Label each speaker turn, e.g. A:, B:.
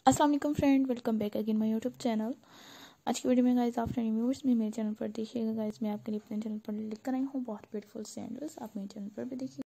A: अस्सलाम वालेकुम friend, welcome back again my YouTube channel. आज की वीडियो में गाइस आफ्टर रिव्यूज में मेरे चैनल पर देखिएगा गाइस, मैं आपके लिए अपने चैनल पर लेकर आई हूँ बहुत ब्यूटीफुल सैंडल्स। आप मेरे चैनल पर भी देखिए।